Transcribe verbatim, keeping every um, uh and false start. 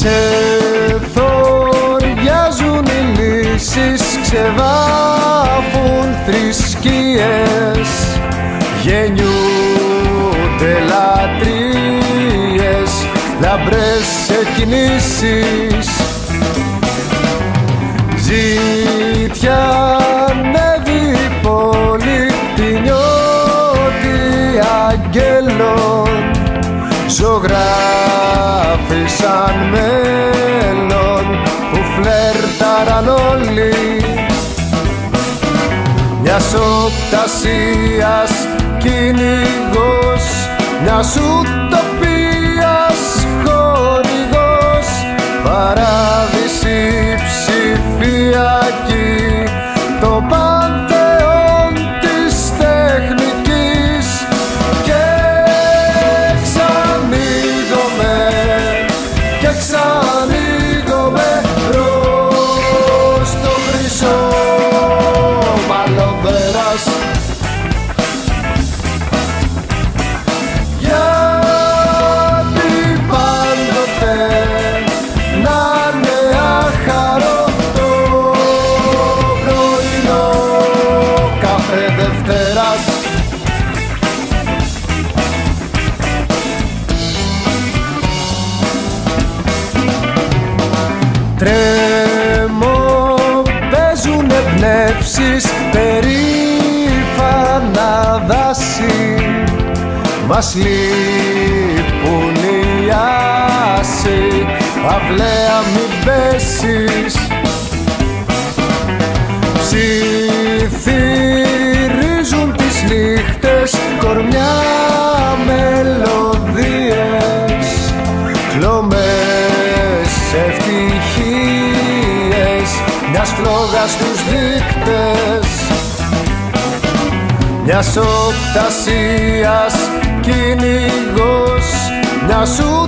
Ξεθοριάζουν οι λύσεις, ξεβάφουν θρησκείες, γεννιούνται λατρείες, λαμπρές εκκινήσεις. Ζητιανεύει η πόλη, τη νιώτη αγγέλων, ζωγράφισαν μέλλον που φλερτάραν όλοι, μιας οπτασίας κυνηγός, μιας ουτοπίας χορηγός, παράδειση ψηφιακή, το πανθεόν της τεχνικής. Και ξανοίγομαι, και ξανοίγομαι προς το χρυσό μαλλοδέρας, γιατί πάντοτε να είναι άχαρο το πρωινό κάθε Δευτέρας. Τρέμω, παίζουν εμπνεύσεις, περήφανα δάση, μας λείπουν οι άσοι, αυλαία μην πέσεις. Ψιθυρίζουν τις νύχτες, κορμιά μελωδίες, χλωμές ευτυχίες, μιας φλόγας τους δείκτες, μιας οπτασίας κυνηγός, μιας